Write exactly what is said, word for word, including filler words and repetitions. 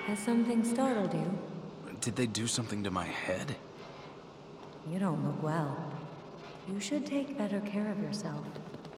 Has something startled you? Did they do something to my head? You don't look well. You should take better care of yourself.